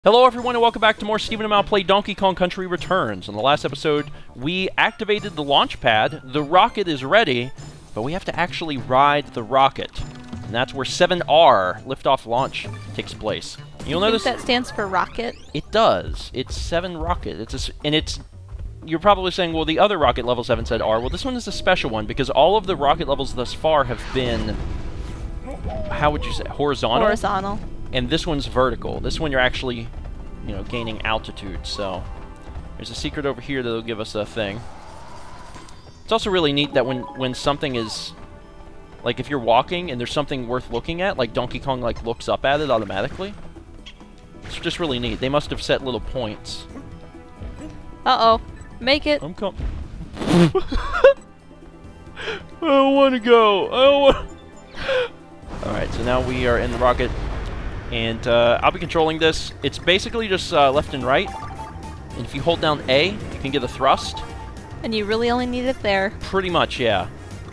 Hello everyone and welcome back to more Stephen and Mal Play Donkey Kong Country Returns. In the last episode, we activated the launch pad, the rocket is ready, but we have to actually ride the rocket. And that's where 7R, liftoff launch, takes place. You'll notice that stands for rocket? It does. It's 7 rocket. You're probably saying, well, the other rocket level 7 said R. Well, this one is a special one because all of the rocket levels thus far have been, how would you say, horizontal? Horizontal. And this one's vertical. This one you're actually, you know, gaining altitude. So there's a secret over here that'll give us a thing. It's also really neat that when something is, like if you're walking and there's something worth looking at, like Donkey Kong like looks up at it automatically. It's just really neat. They must have set little points. Uh-oh. Make it. I'm coming. I don't want to go. I don't want. Alright, so now we are in the rocket. And I'll be controlling this. It's basically just left and right. And if you hold down A, you can get a thrust. And you really only need it there. Pretty much, yeah.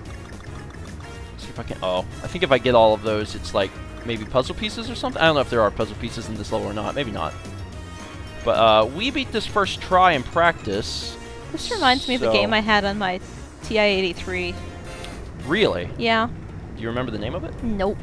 Let's see if I can... Oh, I think if I get all of those, it's like maybe puzzle pieces or something. I don't know if there are puzzle pieces in this level or not. Maybe not. But we beat this first try in practice. This reminds me of the game I had on my TI-83. Really? Yeah. Do you remember the name of it? Nope.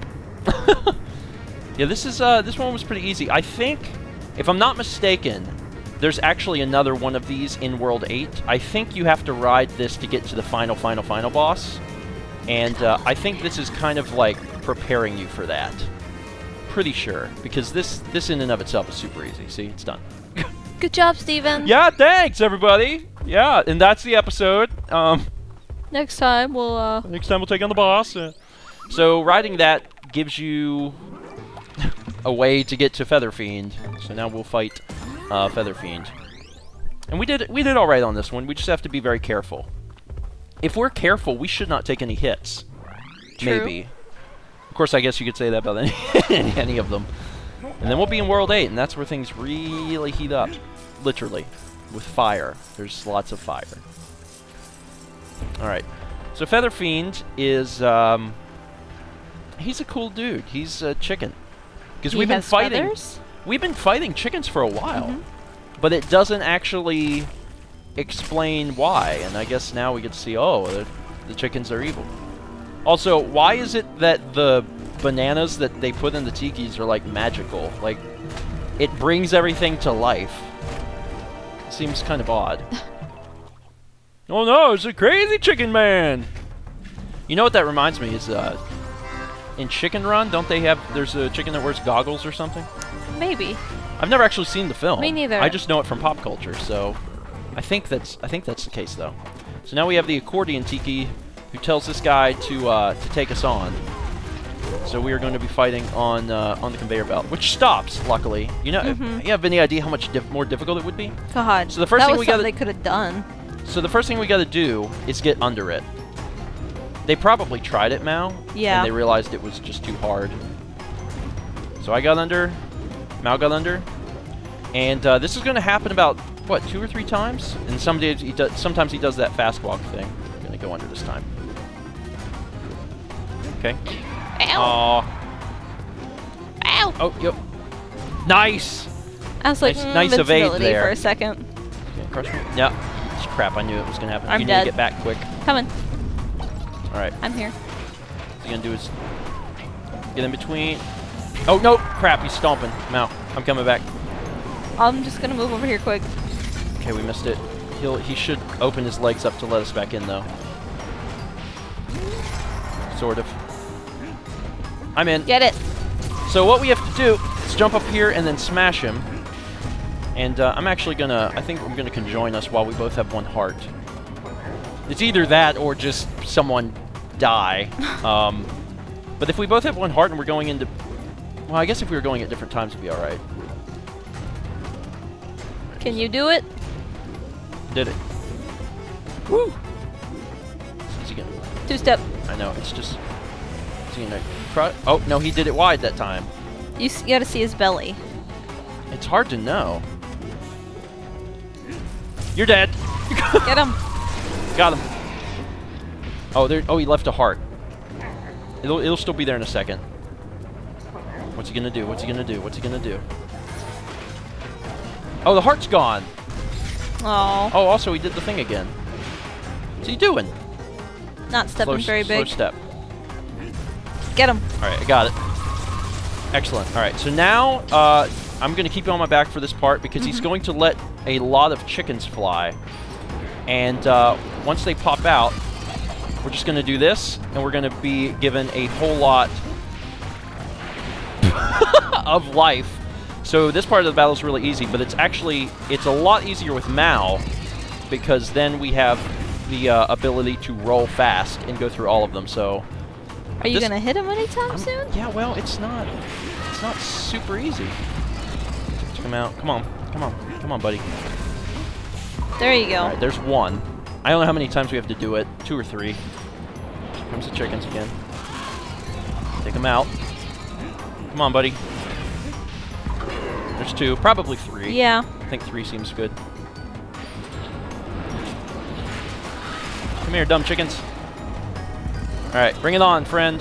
Yeah, this one was pretty easy. I think, if I'm not mistaken, there's actually another one of these in World 8. I think you have to ride this to get to the final boss. And I think this is kind of like preparing you for that. Pretty sure, because this in and of itself is super easy. See, it's done. Good job, Steven. Yeah, thanks, everybody. Yeah, and that's the episode. Next time we'll take on the boss. So riding that gives you a way to get to Feather Fiend. So now we'll fight Feather Fiend. And we did all right on this one. We just have to be very careful. If we're careful, we should not take any hits. True. Maybe. Of course, I guess you could say that about any of them. And then we'll be in World 8, and that's where things really heat up. Literally. With fire. There's lots of fire. Alright. So Feather Fiend is, he's a cool dude. He's a chicken. Because we've been fighting chickens for a while. But it doesn't actually explain why. And I guess now we get to see, oh, the chickens are evil. Also, why is it that the bananas that they put in the tikis are like magical? Like, it brings everything to life. It seems kind of odd. Oh no, it's a crazy chicken man! You know what that reminds me is, in Chicken Run, don't they have, there's a chicken that wears goggles or something? Maybe. I've never actually seen the film. Me neither. I just know it from pop culture, so I think that's the case though. So now we have the accordion tiki who tells this guy to take us on. So we are going to be fighting on the conveyor belt, which stops, luckily. You know, you have any idea how much more difficult it would be? God. So the first thing we got they could have done. So the first thing we got to do is get under it. They probably tried it, Mal. Yeah. And they realized it was just too hard. So I got under. Mal got under. And this is going to happen about, what, 2 or 3 times? And sometimes he does that fast walk thing. I'm going to go under this time. Okay. Ow. Aww. Ow. Oh, yep. Nice. I was like, nice evade invincibility there. for a second. Okay, crush me. Yep. Crap, I knew it was going to happen. I'm you dead. need to get back quick. Coming. Alright. I'm here. What you're going to do is get in between. Oh, no. Crap, he's stomping. Mal, I'm coming back. I'm just going to move over here quick. Okay, we missed it. He should open his legs up to let us back in, though. Sort of. I'm in. Get it. So what we have to do is jump up here and then smash him. And I'm actually gonna, I think I'm gonna conjoin us while we both have 1 heart. It's either that or just someone die. But if we both have 1 heart and we're going into, well, I guess if we were going at different times, it'd be all right. Can you do it? Did it. Woo! Is he gonna? 2-step. I know, it's just, is he gonna crush? Oh, no, he did it wide that time. You gotta see his belly. It's hard to know. You're dead. Get him. Got him. Oh, there. Oh, he left a heart. It'll still be there in a second. What's he gonna do? What's he gonna do? What's he gonna do? Oh, the heart's gone. Oh. Oh, also he did the thing again. What's he doing? Not stepping very big. Slow step. Get him. All right, I got it. Excellent. All right, so now I'm going to keep you on my back for this part because he's going to let a lot of chickens fly. And once they pop out, we're just going to do this, and we're going to be given a whole lot of life. So this part of the battle is really easy, but it's a lot easier with Mao because then we have the ability to roll fast and go through all of them. So are you gonna hit him anytime soon? Yeah, well, it's not super easy. Check him out. Come on, buddy. There you go. All right, there's one. I don't know how many times we have to do it. 2 or 3. Here comes the chickens again. Take him out. Come on, buddy. There's 2, probably 3. Yeah. I think 3 seems good. Come here, dumb chickens. Alright, bring it on, friend.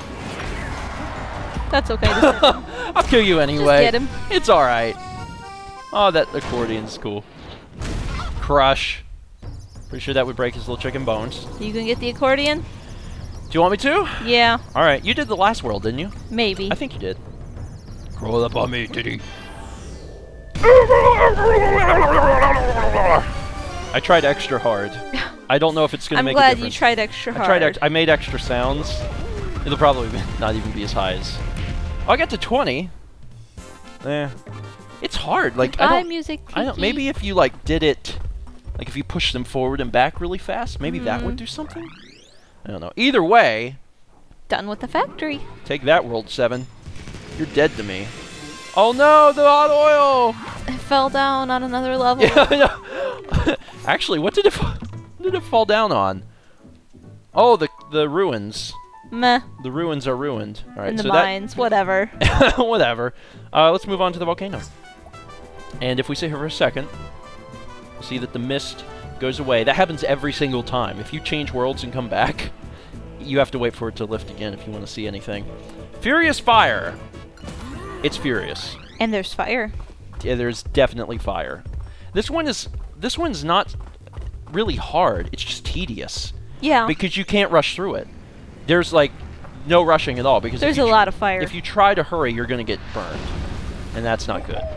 That's okay. I'll kill you anyway. Just get him. It's alright. Oh, that accordion's cool. Crush. Pretty sure that would break his little chicken bones. You can get the accordion? Do you want me to? Yeah. Alright, you did the last world, didn't you? Maybe. I think you did. Roll up on me, Diddy. I tried extra hard. I don't know if it's going to make a difference. I'm glad you tried extra hard. I made extra sounds. It'll probably not even be as high as... Oh, I got to 20. It's hard. Like, I don't... Maybe if you, like, did it... Like, if you push them forward and back really fast, maybe that would do something? I don't know. Either way... Done with the factory. Take that, World 7. You're dead to me. Oh no, the hot oil! It fell down on another level. Yeah, no. Actually, what did it fall down on? Oh, the ruins. Meh. The ruins are ruined. All right, in the mines, whatever. Whatever. Let's move on to the volcano. And if we sit here for a second, see that the mist goes away. That happens every single time. If you change worlds and come back, you have to wait for it to lift again if you want to see anything. Furious fire. It's furious. And there's fire. Yeah, there's definitely fire. This one's not really hard. It's just tedious. Yeah. Because you can't rush through it. There's like no rushing at all because there's a lot of fire. If you try to hurry, you're going to get burned. And that's not good.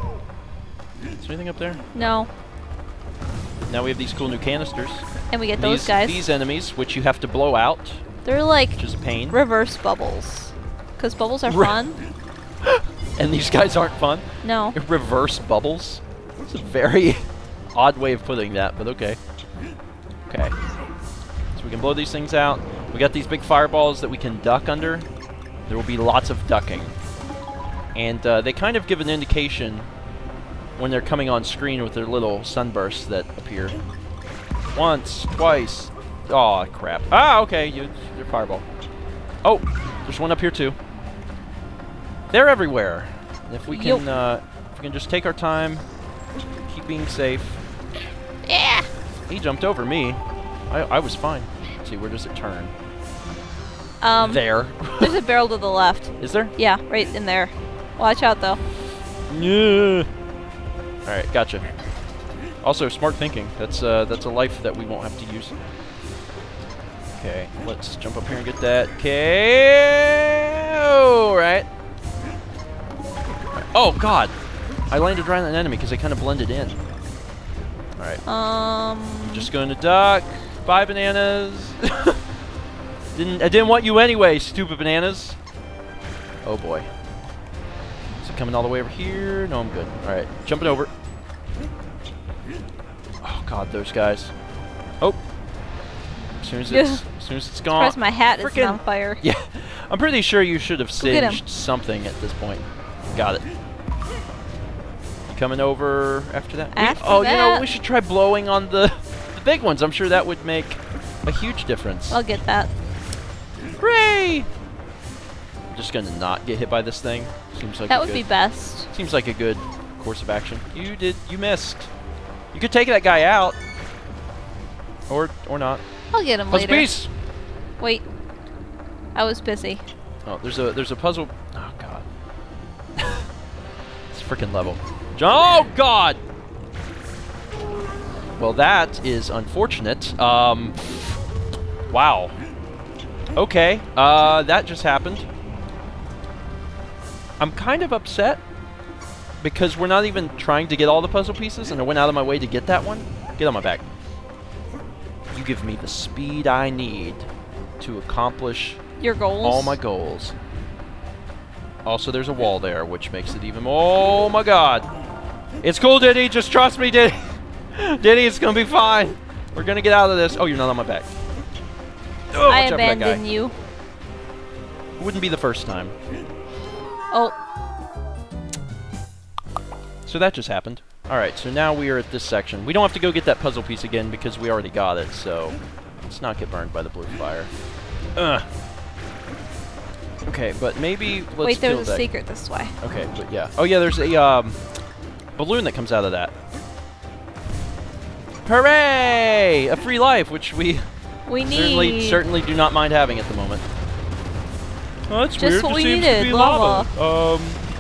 Is there anything up there? No. Now we have these cool new canisters. And we get those guys. These enemies, which you have to blow out. They're like which is a pain. Reverse bubbles. Because bubbles are fun. And these guys aren't fun? No. Reverse bubbles? It's a very odd way of putting that, but okay. Okay. So we can blow these things out. We got these big fireballs that we can duck under. There will be lots of ducking. And they kind of give an indication when they're coming on screen with their little sunbursts that appear. Once, twice. Oh crap. Ah, okay, you're fireball. Oh, there's one up here too. They're everywhere. And if we can just take our time, keep being safe. Yeah. He jumped over me. I was fine. Let's see, where does it turn? There. There's a barrel to the left. Is there? Yeah, right in there. Watch out though. Yeah. All right, gotcha. Also, smart thinking. That's a life that we won't have to use. Okay, let's jump up here and get that. Okay. All right. Oh God! I landed right on an enemy because they kind of blended in. All right. I'm just going to duck. Bye, bananas. I didn't want you anyway, stupid bananas. Oh boy. Is it coming all the way over here? No, I'm good. All right, jumping over. Oh God, those guys. Oh. As soon as it's gone. Surprised my hat isn't on fire. Yeah, I'm pretty sure you should have singed something at this point. Got it. Coming over after that. You know, we should try blowing on the big ones. I'm sure that would make a huge difference. I'll get that. Hooray! I'm just gonna not get hit by this thing. Seems like that would be best. Seems like a good course of action. You missed. You could take that guy out, or not. I'll get him later. Piece. Wait, I was busy. Oh, there's a puzzle. Oh God, it's a freaking level. Oh, God! Well, that is unfortunate. Wow. Okay, that just happened. I'm kind of upset because we're not even trying to get all the puzzle pieces, and I went out of my way to get that one. Get on my back. You give me the speed I need to accomplish your goals. All my goals. Also, there's a wall there, which makes it even more... Oh, my God. It's cool, Diddy. Just trust me, Diddy. Diddy, it's going to be fine. We're going to get out of this. Oh, you're not on my back. Oh, I abandoned you. It wouldn't be the first time. Oh. So that just happened. Alright, so now we are at this section. We don't have to go get that puzzle piece again because we already got it, so let's not get burned by the blue fire. Okay, but maybe let's wait, there's a secret this way. Okay, but yeah. Oh yeah, there's a balloon that comes out of that. Hooray! A free life, which we certainly do not mind having at the moment. Oh, that's just weird. What it we seems needed, to be lava.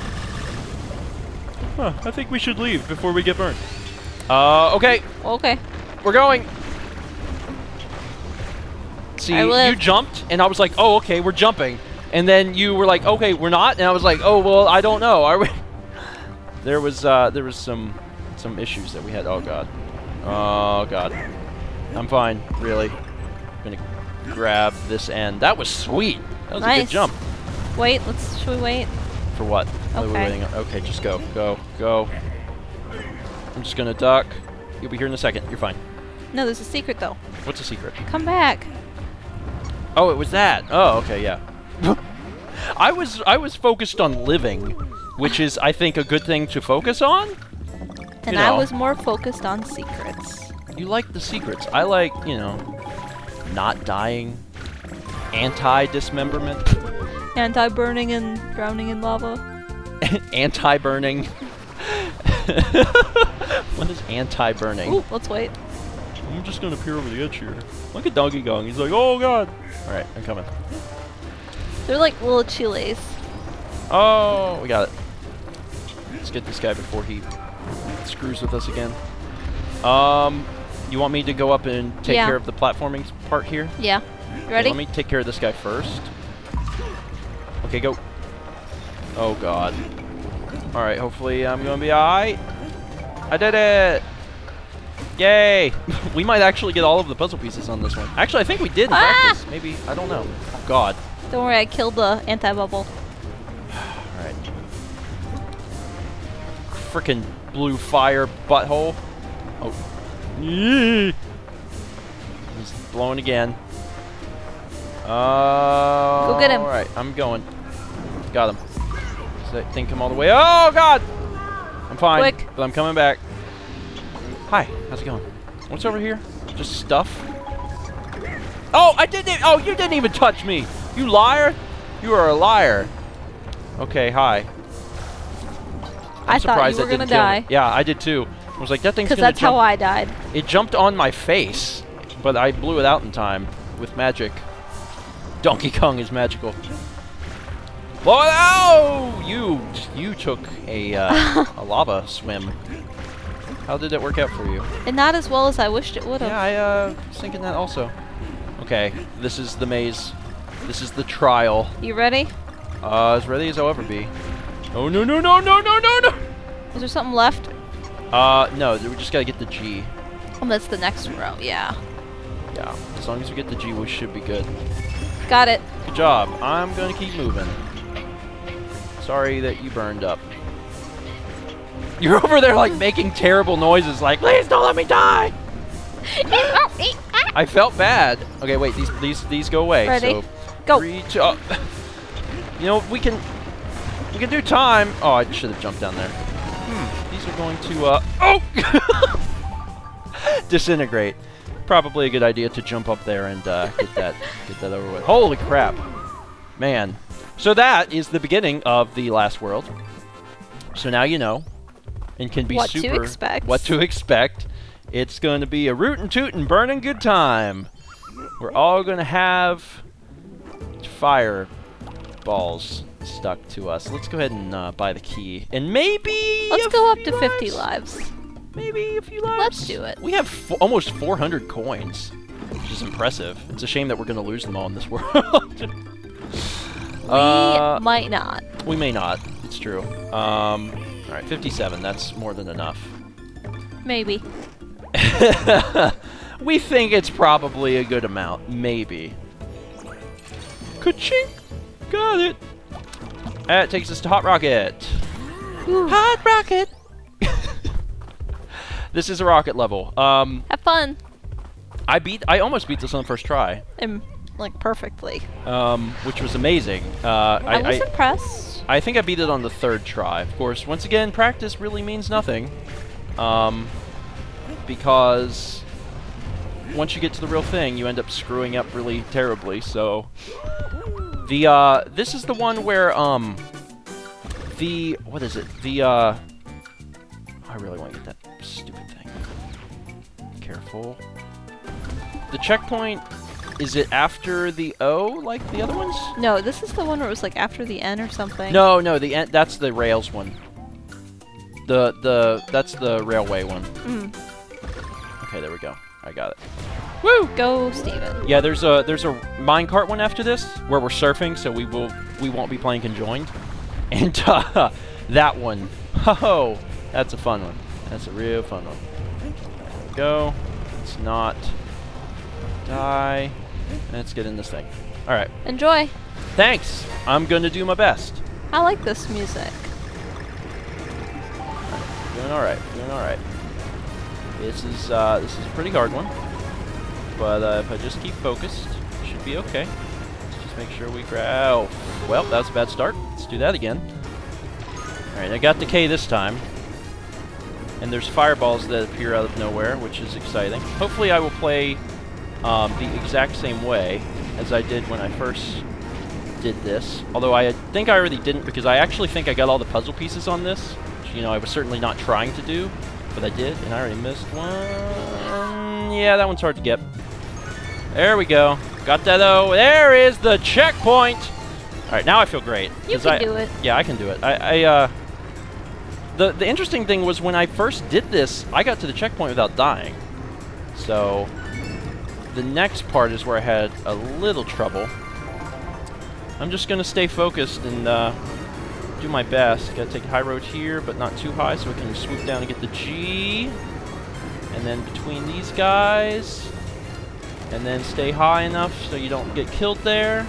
I think we should leave before we get burned. Okay. Okay. We're going. See, you jumped, and I was like, oh, okay, we're jumping. And then you were like, okay, we're not. And I was like, oh, well, I don't know. Are we? There was some issues that we had. Oh, God. Oh, God. I'm fine, really. I'm going to grab this end. That was sweet. That was a good jump. Wait, should we wait? For what? Okay. Okay, just go. Go. Go. I'm just going to duck. You'll be here in a second. You're fine. No, there's a secret, though. What's the secret? Come back. Oh, it was that. Oh, okay, yeah. I was focused on living, which is, I think, a good thing to focus on. And I was more focused on secrets. You like the secrets. I like, not dying, anti-dismemberment. Anti-burning and drowning in lava. Anti-burning. What is anti-burning? Ooh, let's wait. I'm just gonna peer over the edge here. Look at Donkey Kong. He's like, oh, God. All right, I'm coming. They're like little chiles. Oh, we got it. Let's get this guy before he screws with us again. You want me to go up and take care of the platforming part here? Yeah. You ready? Let me take care of this guy first. Okay, go. Oh, God. All right, hopefully I'm going to be all right. I did it. Yay. We might actually get all of the puzzle pieces on this one. Actually, I think we did in practice. Maybe. I don't know. Oh, God. Don't worry, I killed the anti-bubble. Alright. Frickin' blue fire butthole. Oh. Yee. He's blowing again. Go get him. Alright, I'm going. Got him. Does that thing come all the way? Oh, God! I'm fine. Quick. But I'm coming back. Hi, how's it going? What's over here? Just stuff? Oh, oh, you didn't even touch me! You liar! You are a liar. Okay, hi. I thought you were gonna die. Yeah, I did too. I was like, that thing's gonna jump. Because that's how I died. It jumped on my face, but I blew it out in time with magic. Donkey Kong is magical. Blow it out! You took a lava swim. How did it work out for you? And not as well as I wished it would have. Yeah, I was thinking that also. Okay, this is the maze. This is the trial. You ready? As ready as I'll ever be. Oh, no, no, no, no, no, no, no! Is there something left? No, we just gotta get the G. Oh, that's the next row, yeah. Yeah, as long as we get the G, we should be good. Got it. Good job. I'm gonna keep moving. Sorry that you burned up. You're over there, like, making terrible noises, like, please don't let me die! I felt bad. Okay, wait, these go away. Ready? So go. 3, 2, you know, we can do time. Oh, I should have jumped down there. These are going to disintegrate. Probably a good idea to jump up there and get that over with. Holy crap, man! So that is the beginning of the last world. So now you know, and can be what to expect. It's going to be a rootin' tootin' burning good time. We're all going to have fire balls stuck to us. Let's go ahead and buy the key. And maybe let's go up to 50 lives. Maybe a few lives. Let's do it. We have almost 400 coins, which is impressive. It's a shame that we're going to lose them all in this world. We might not. We may not. It's true. All right, 57. That's more than enough. Maybe. We think it's probably a good amount. Maybe. Ka-chink! Got it! That takes us to Hot Rocket. Ooh. Hot Rocket! This is a rocket level. Have fun. I almost beat this on the first try. And, like, perfectly. Which was amazing. I was impressed. I think I beat it on the third try. Of course, once again, practice really means nothing. Because once you get to the real thing, you end up screwing up really terribly. So this is the one where what is it? I really want to get that stupid thing. Careful. The checkpoint, is it after the O like the other ones? No, this is the one where it was like after the N or something. No, the N, that's the rails one. That's the railway one. Mm. Okay, there we go. I got it. Woo! Go, Steven. Yeah, there's a minecart one after this where we're surfing, so we won't be playing conjoined. And that one, ho, that's a fun one. That's a real fun one. There we go. Let's not die. Let's get in this thing. All right. Enjoy. Thanks. I'm gonna do my best. I like this music. Doing all right. Doing all right. This is a pretty hard one, but if I just keep focused, it should be okay. Let's just make sure we grab. Oh, well, that was a bad start. Let's do that again. All right, I got the K this time, and there's fireballs that appear out of nowhere, which is exciting. Hopefully, I will play the exact same way as I did when I first did this. Although I think I already didn't, because I actually think I got all the puzzle pieces on this, which, you know, I was certainly not trying to do. But I did, and I already missed one. Yeah, that one's hard to get. There we go. Got that, though. There is the checkpoint. All right, now I feel great. You can do it. Yeah, I can do it. The interesting thing was when I first did this, I got to the checkpoint without dying. So the next part is where I had a little trouble. I'm just going to stay focused and do my best. Gotta take a high road here, but not too high, so we can swoop down and get the G. And then between these guys. And then stay high enough so you don't get killed there.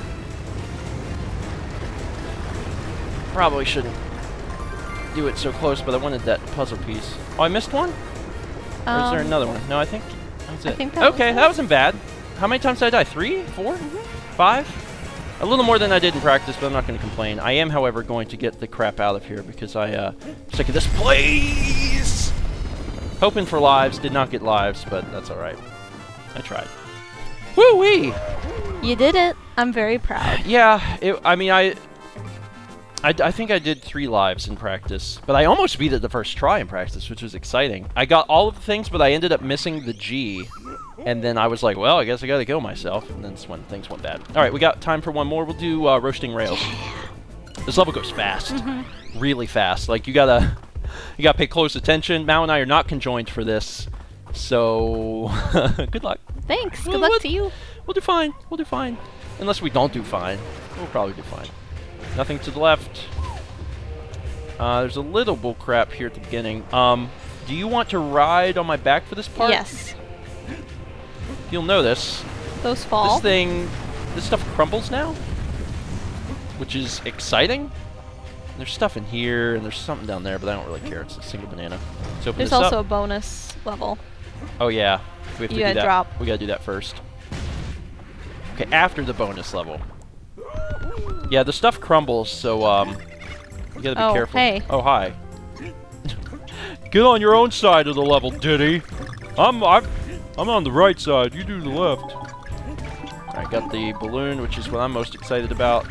Probably shouldn't do it so close, but I wanted that puzzle piece. Oh, I missed one? Or is there another one? No, I think that's it. I think that okay, that wasn't bad. How many times did I die? 3? 4? 5? A little more than I did in practice, but I'm not going to complain. I am, however, going to get the crap out of here because I'm sick of this place. Hoping for lives. Did not get lives, but that's all right. I tried. Woo-wee! You did it. I'm very proud. Yeah, I mean, I think I did 3 lives in practice, but I almost beat it the first try in practice, which was exciting. I got all of the things, but I ended up missing the G. And then I was like, well, I guess I gotta kill myself. And then that's when things went bad. All right, we got time for one more. We'll do roasting rails. This level goes fast, really fast. Like you gotta pay close attention. Mal and I are not conjoined for this, so good luck. Thanks. Good luck to you. We'll do fine. We'll do fine. Unless we don't do fine, we'll probably do fine. Nothing to the left. There's a little bull crap here at the beginning. Do you want to ride on my back for this part? Yes. You'll know this. Those fall. This stuff crumbles now, which is exciting. There's stuff in here, and there's something down there, but I don't really care. It's a single banana. So there's also a bonus level. Oh yeah, we have to do that. Drop. We gotta do that first. Okay, after the bonus level. Yeah, the stuff crumbles, so you gotta be careful. Hey. Oh hi. Get on your own side of the level, Diddy. I'm on the right side. You do the left. I got the balloon, which is what I'm most excited about.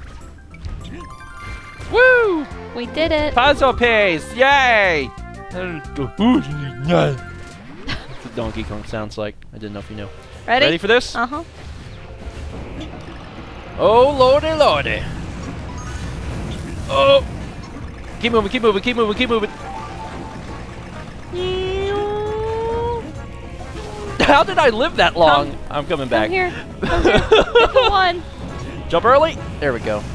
Woo! We did it. Puzzle piece! Yay! That's what Donkey Kong sounds like. I didn't know if you knew. Ready? Ready for this? Uh-huh. Oh, lordy, lordy. Oh! Keep moving, keep moving, keep moving, keep moving. How did I live that long? I'm coming back. Come here. Come here. Hit the one. Jump early. There we go.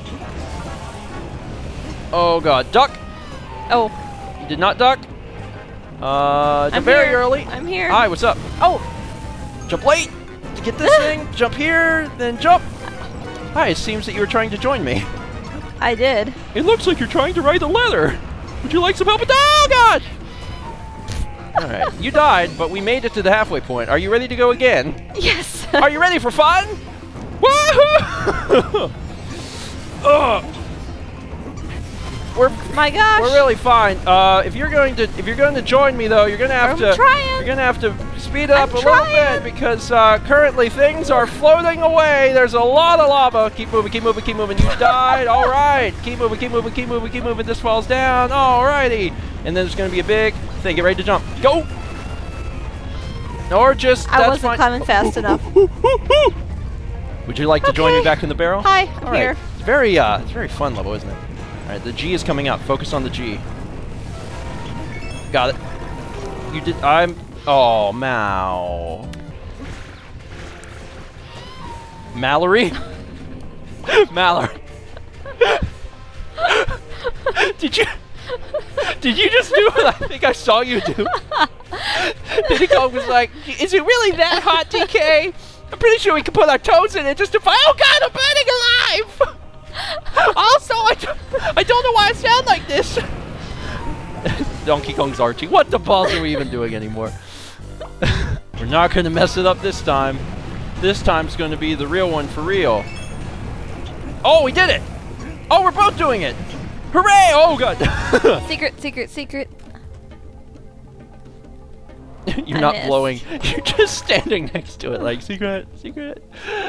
Oh god, duck. Oh. You did not duck. Jump very early. I'm here. Hi, what's up? Oh! Jump late to get this thing. Jump here, then jump. Hi, it seems that you were trying to join me. I did. It looks like you're trying to write a letter. Would you like some help with that? Oh god! Alright, you died, but we made it to the halfway point. Are you ready to go again? Yes. Are you ready for fun? Woohoo! My gosh. We're really fine. If you're going to join me though, you're gonna have to speed up a little bit because currently things are floating away. There's a lot of lava. Keep moving, keep moving, keep moving. You died. All right. Keep moving, keep moving, keep moving, keep moving. This falls down. Alrighty. And then there's gonna be a big thing. Get ready to jump. Go. Or just I wasn't climbing fast enough. Would you like to join me back in the barrel? Hi, I'm here. It's very fun level, isn't it? All right, the G is coming up. Focus on the G. Got it. You did. Oh, Mao. Mallory. Mallory. Did you just do what I think I saw you do? Diddy was like, is it really that hot, DK? I'm pretty sure we can put our toes in it just to find. Oh God, I'm burning alive! Also, I don't know why I sound like this. Donkey Kong's Archie. What the balls are we even doing anymore? We're not going to mess it up this time. This time's going to be the real one for real. Oh, we did it! Oh, we're both doing it! Hooray! Oh God! Secret, secret, secret. You're not blowing. You're just standing next to it like, secret, secret.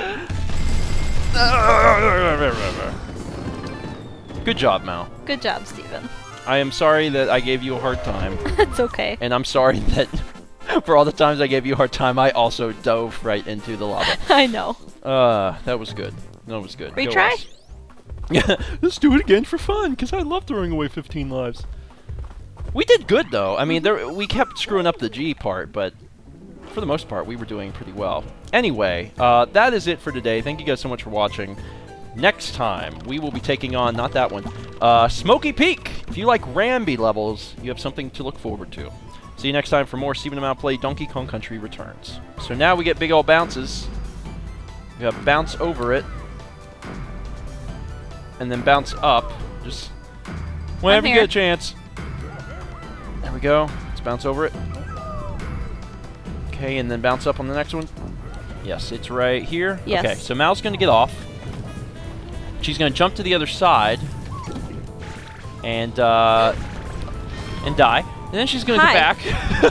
Good job, Mal. Good job, Steven. I am sorry that I gave you a hard time. It's okay. And I'm sorry that for all the times I gave you a hard time, I also dove right into the lava. I know. That was good. That was good. Retry? Yeah, let's do it again for fun, because I love throwing away 15 lives. We did good, though. I mean, we kept screwing up the G part, but for the most part, we were doing pretty well. Anyway, that is it for today. Thank you guys so much for watching. Next time, we will be taking on, not that one, Smoky Peak. If you like Rambi levels, you have something to look forward to. See you next time for more Steven and Mal Play Donkey Kong Country Returns. So now we get big old bounces. We have bounce over it. And then bounce up. Just whenever you get a chance. There we go. Let's bounce over it. Okay, and then bounce up on the next one. Yes, it's right here. Yes. Okay, so Mal's going to get off. She's going to jump to the other side. And die. And then she's going to get back.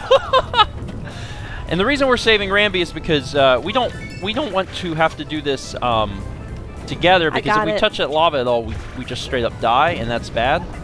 And the reason we're saving Rambi is because we don't want to have to do this together, because if we touch that lava at all, we just straight up die, and that's bad.